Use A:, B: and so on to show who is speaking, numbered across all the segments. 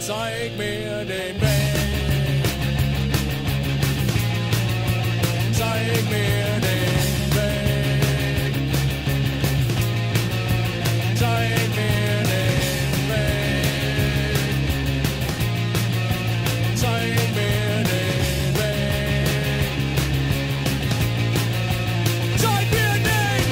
A: Zeig mir den Weg. Zeig mir den Weg. Zeig mir den Weg. Zeig mir den Weg. Zeig mir den.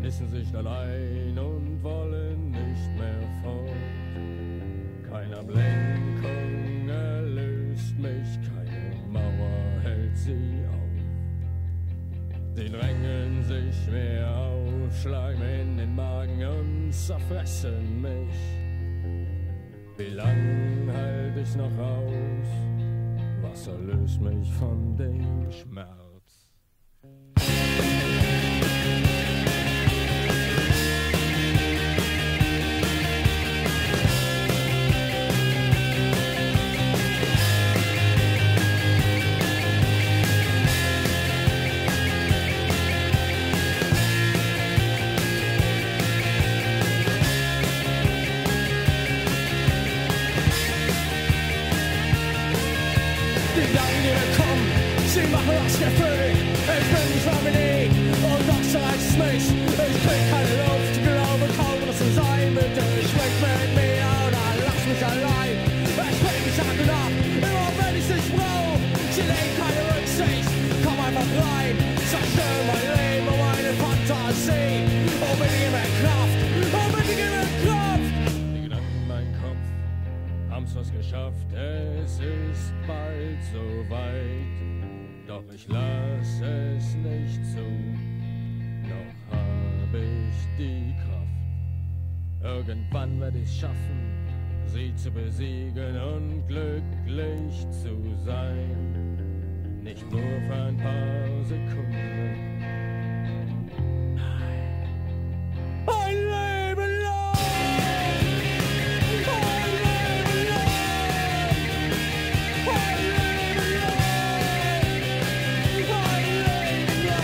A: wissen sich allein und wollen nicht mehr fort. Keine Ablenkung erlöst mich, keine Mauer hält sie auf. Sie drängen sich mir auf, schlagen in den Magen und zerfressen mich. Wie lang halt ich noch aus? Was erlöst mich von dem Schmerz?
B: Sie machen das Gefühl, ich bin nicht Familie und doch zerreißt mich. Ich krieg keine Luft, glaube kaum, dass es sein wird. Sprich mit mir oder lass mich allein. Ich bin nicht angedacht, immer wenn ich dich brauch. Sie legen keine Rücksicht, komm einfach rein. Zerstör mein Leben und meine Fantasie. Oh, bitte gib mir Kraft, oh, bitte gib mir Kraft.
A: Die Gedanken in meinem Kopf haben's was geschafft, es ist bald soweit. Doch ich lass es nicht zu, noch hab ich die Kraft. Irgendwann werd ich's schaffen, sie zu besiegen und glücklich zu sein. Nicht nur für ein paar Sekunden.
B: Ein Leben lang! Ein Leben lang! Ein Leben lang! Ein Leben lang!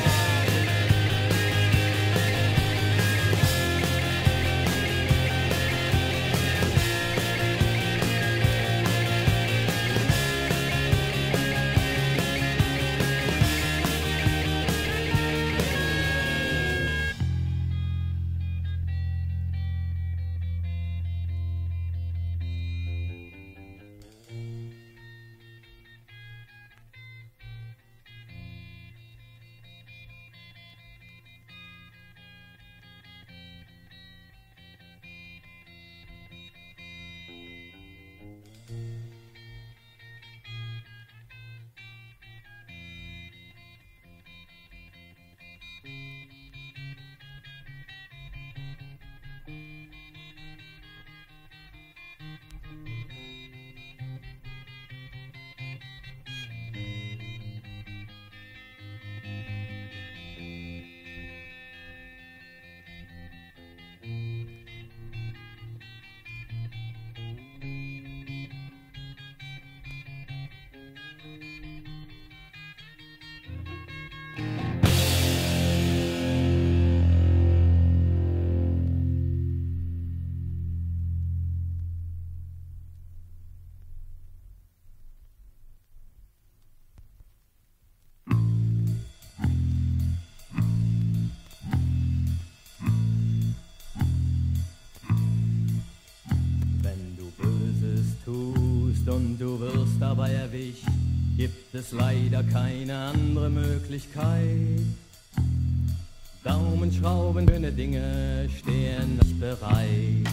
C: Und du wirst dabei erwischt, gibt es leider keine andere Möglichkeit. Daumenschrauben, schöne Dinge stehen nicht bereit.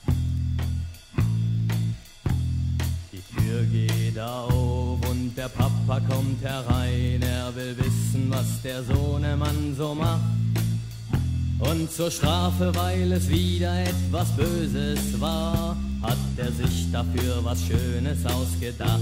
C: Die Tür geht auf und der Papa kommt herein. Er will wissen, was der Sohnemann so macht. Und zur Strafe, weil es wieder etwas Böses war, hat er sich dafür was Schönes ausgedacht.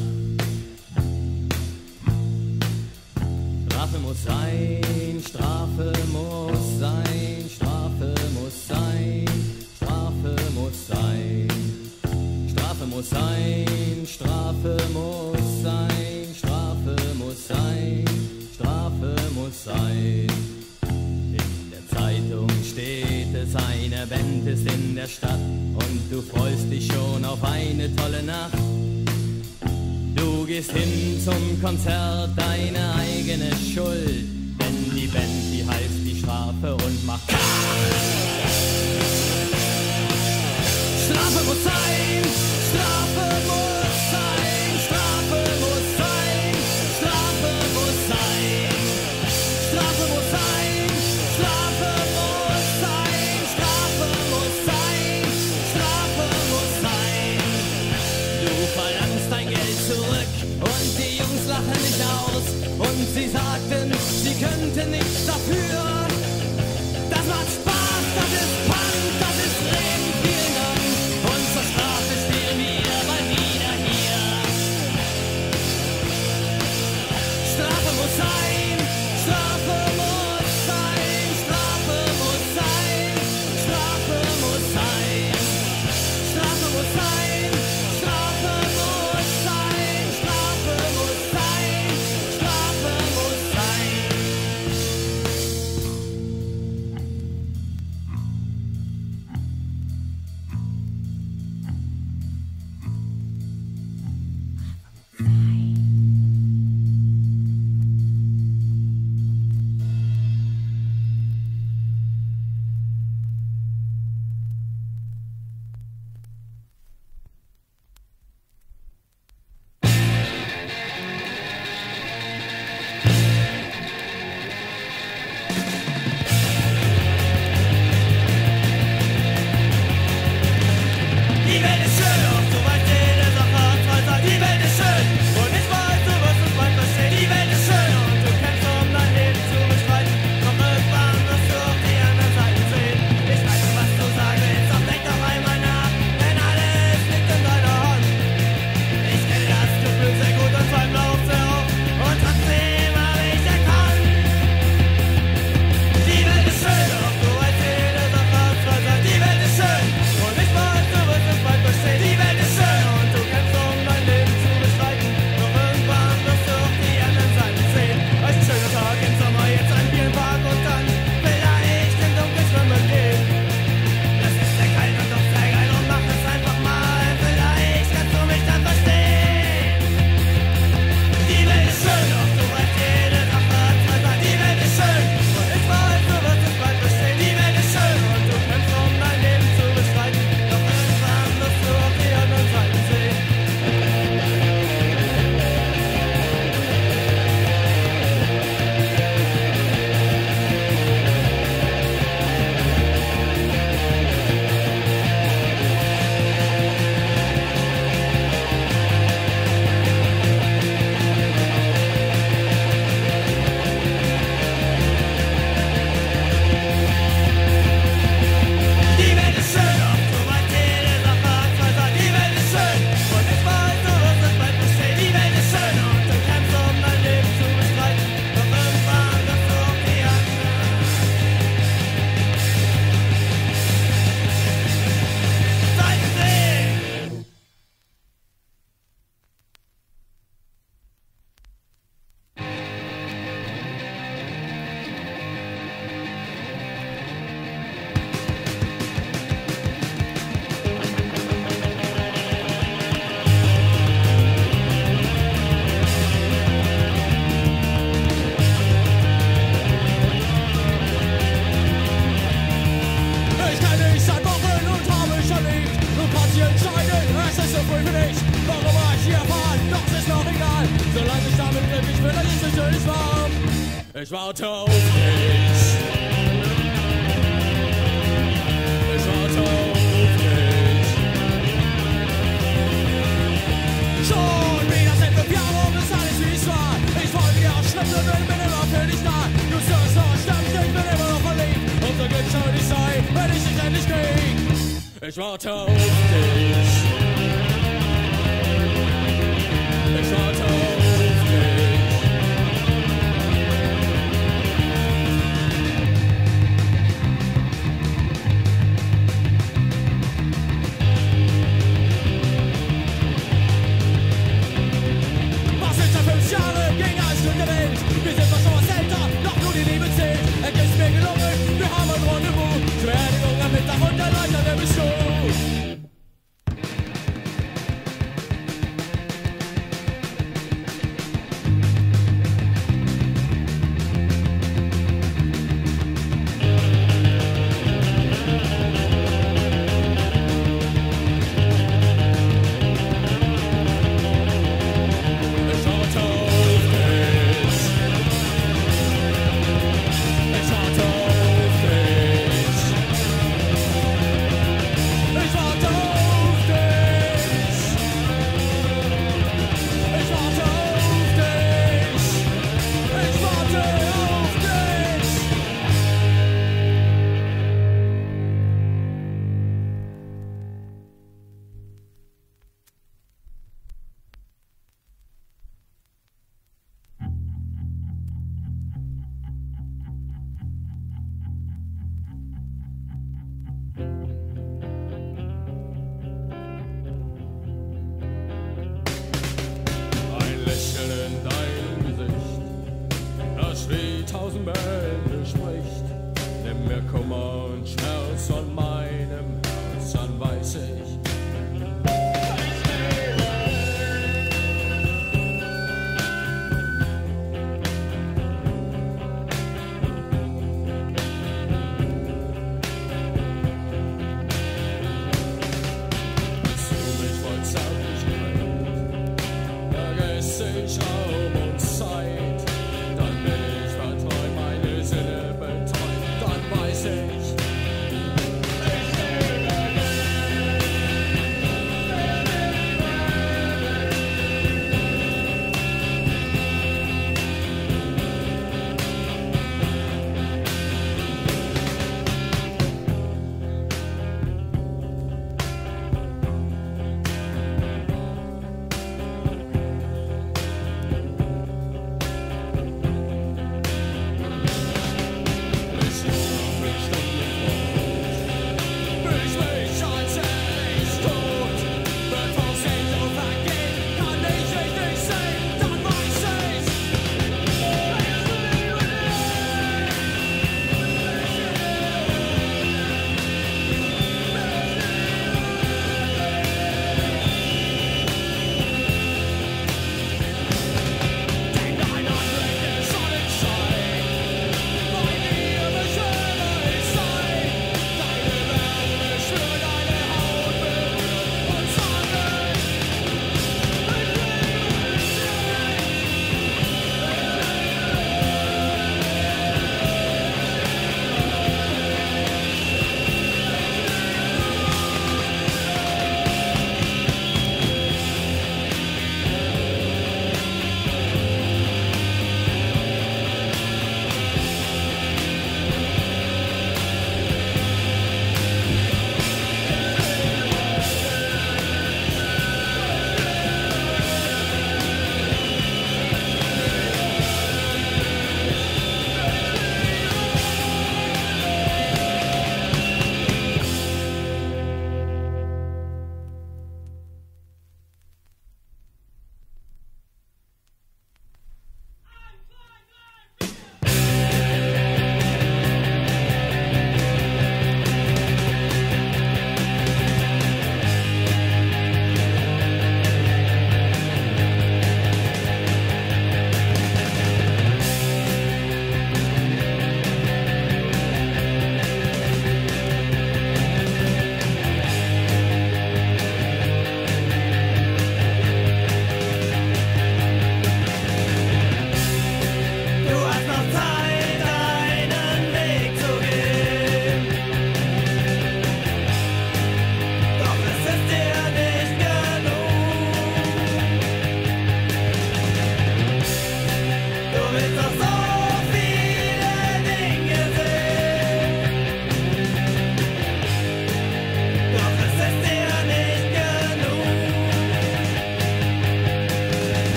C: Strafe muss sein, Strafe muss sein, Strafe muss sein, Strafe muss sein, Strafe muss sein, Strafe muss sein, Strafe muss sein, Strafe muss sein. In der Zeitung steht es, eine Band ist in der Stadt und du freust dich schon auf eine tolle Nacht. Du gehst hin zum Konzert, deine eigene Schuld, denn die Band, die heißt die Strafe und macht Strafe muss sein, Strafe muss sein, Strafe muss sein, Strafe muss sein, Strafe muss sein, Strafe muss sein.
B: dafür. Das macht Spaß, das ist Punk, das ist Leben, vielen Dank. Und zur Strafe stehen wir bald wieder hier. Strafe muss sein, Strafe muss sein, Strafe muss sein, Strafe muss sein, Strafe muss sein, Strafe muss sein, Strafe muss sein, Strafe muss sein. Die Welt ist schön, auch so weit jede Sache hat zwei Seiten. Die Welt ist schön und ich weiß, du wirst es bald verstehen. Die Welt ist schön und du kämpfst, um dein Leben zu bestreiten. Doch irgendwann wirst du auch die anderen Seiten sehen. Ich weiß nicht, was du sagen willst, doch denk doch einmal nach, denn alles liegt in deiner Hand. Ich kenne das Gefühl sehr gut und vor allem auch sehr hoch und trotzdem habe ich erkannt. Die Welt ist schön, doch du weißt, jede Sache hat zwei Seiten. Die Welt ist schön und ich weiß, du wirst es bald verstehen. Die Welt ist schön und du kämpfst, um dein Leben zu bestreiten. Doch irgendwann wirst du auch die anderen Seiten sehen. Ein schöner Tag im Sommer, jetzt ein Bier im Park und dann vielleicht im Dunkeln schwimmen gehen. Das ist sehr kalt und doch sehr geil und mach es einfach mal. Vielleicht kannst du mich dann verstehen. Die Welt ist schön, doch du weißt, jede Sache hat zwei Seiten. Die Welt ist schön und ich weiß, du wirst es bald verstehen. Die Welt ist schön und du kämpfst, um dein Leben zu bestreiten. Doch irgendwann wirst du auch die anderen Seiten sehen. Die Welt ist schön, doch du weißt, jede Sache hat zwei Seiten. Die Welt ist schön und ich weiß, du wirst es bald verstehen. Die Welt ist schön und du kämpfst, um dein Leben zu bestreiten. Doch irgendwann wirst du auch die anderen Seiten sehen. Ich kenne dich seit Wochen und habe mich erlebt. Du kannst dich entscheiden, es ist so früh für dich. Warum war ich hier fahren? Doch es ist noch egal. Solange ich damit glücklich bin, dann ist es schön warm. Ich warte auf dich. Ich warte auf dich. Schon wieder sind 5 Jahre und ist alles wie es war. Ich folge dir auf Schritt und bin immer für dich da. Du sagst noch, stimmt, ich bin immer noch verliebt. Und so geht's schon nicht sein, wenn ich dich endlich krieg. Ich warte auf dich. Ich warte auf dich. Was sind da 5 Jahre gegen ein Stück der Welt? Wir sind zwar schon was älter, doch nur die Liebe zählt. Es ist mir gelungen, wir haben ein Rendezvous. Beerdigung am Mittag und erleichtert bist du.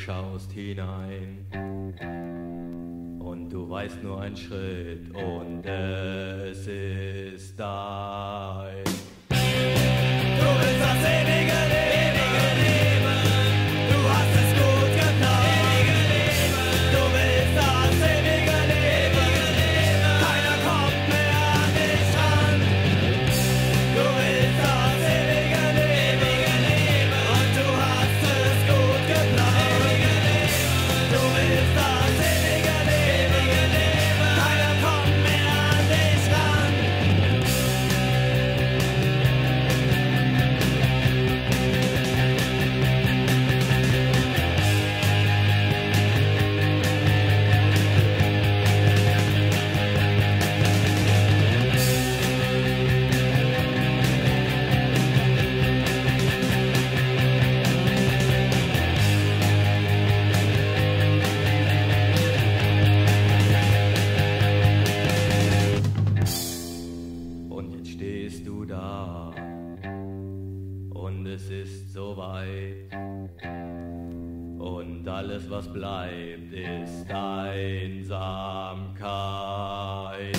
C: schaust hinein und du weißt nur einen Schritt und es ist dein. Du willst das ewige Leben, du hast es gut geplant. Du willst das ewige Leben, keiner kommt mehr an dich ran. Du willst das ewige Leben und du hast es gut geplant. Du willst das ewige Leben, keiner kommt mehr an dich ran. Und jetzt stehst du da und es ist soweit und alles was bleibt ist Einsamkeit.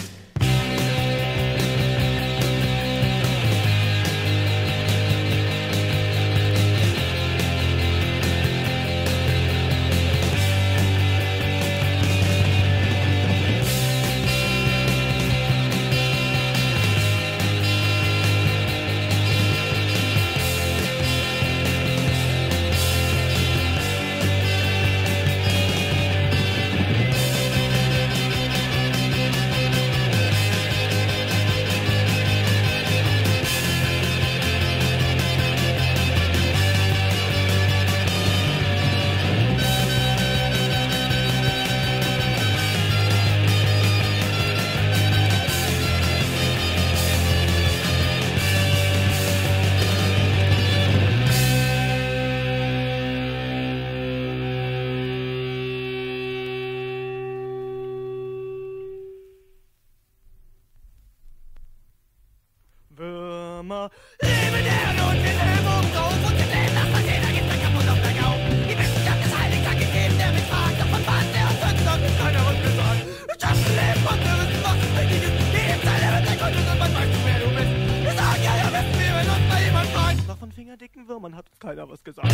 B: Würmer.
D: Lebe der Not, wir leben um Tod und wir sehen, dass das jeder gibt, der kaputt auf der Gau. Die Wissenschaft ist heilig, hat gegeben, der mich fragt, doch von wann der Tod hat mir keiner was gesagt. Wir schaffen Leben und wir wissen, was es richtig ist. Jedem Teil mit der Grund und man weiß nicht, wer du bist. Wir sagen ja, ja, wissen wir, wenn uns mal jemand fragt.
B: Doch von fingerdicken Würmern hat uns keiner was gesagt.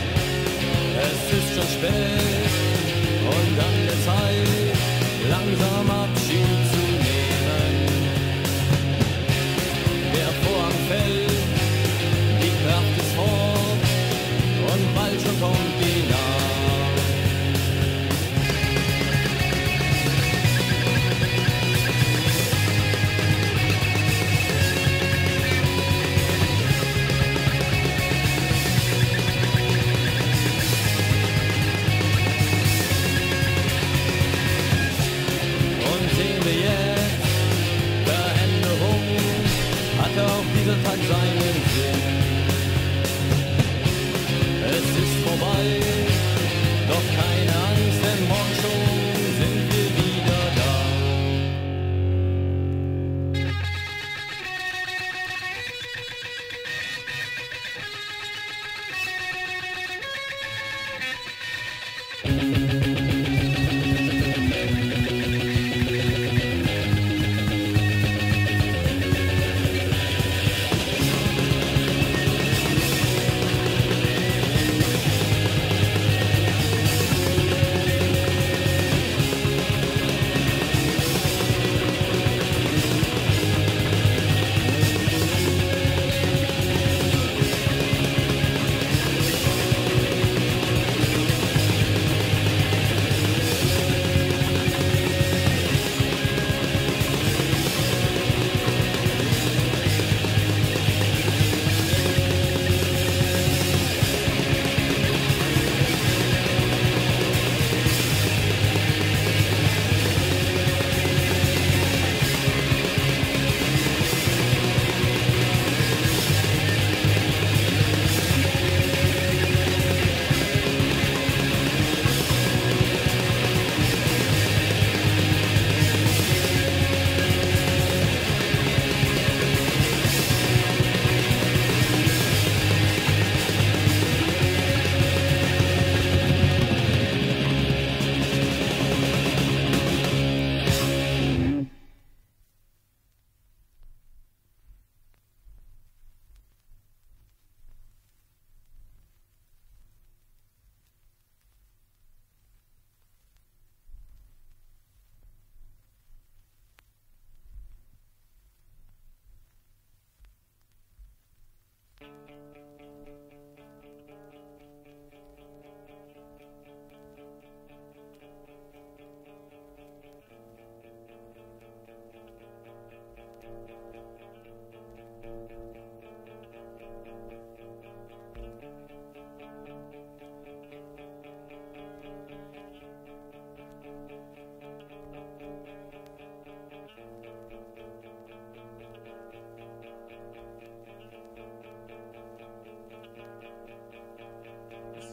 C: Es ist schon spät und an der Zeit langsam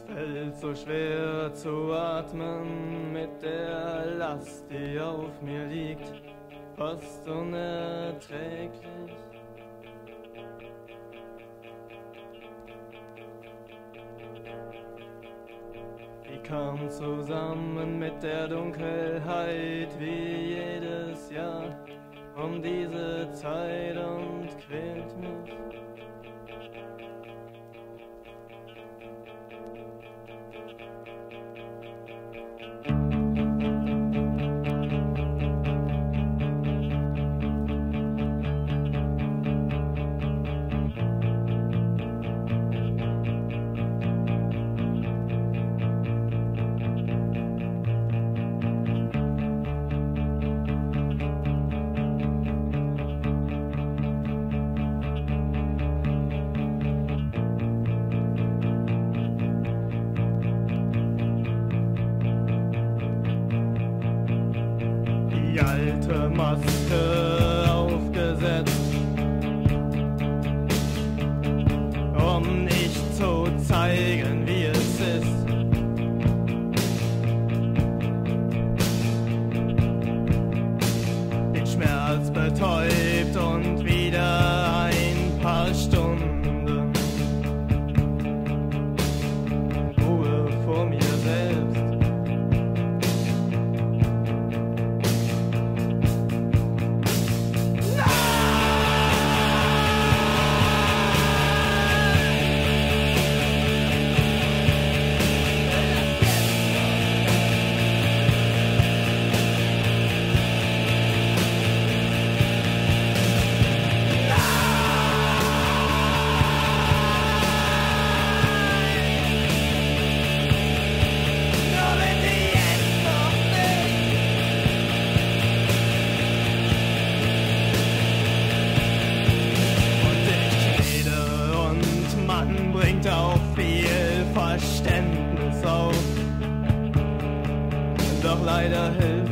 E: fällt so schwer zu atmen mit der Last, die auf mir liegt, fast unerträglich. Die kam zusammen mit der Dunkelheit wie jedes Jahr um diese Zeit und quält mich. Die alte Maske aufgesetzt, um nicht zu zeigen, wie es ist. Den Schmerz betäubt und wieder ein paar Stunden Ruhe vor mir selbst. Bringt auch viel Verständnis auf, doch leider hilft